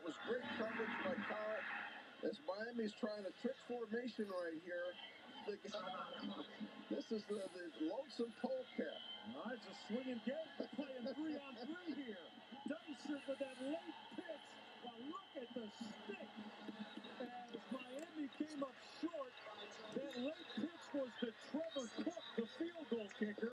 was great coverage by Carr as Miami's trying a trick formation right here. This is the lonesome polecat. Well, it's a swinging game. Playing 3-on-3 here. Dyson with that late pitch. Now look at the stick. As Miami came up short, that late pitch was to Trevor Cook, the field goal kicker.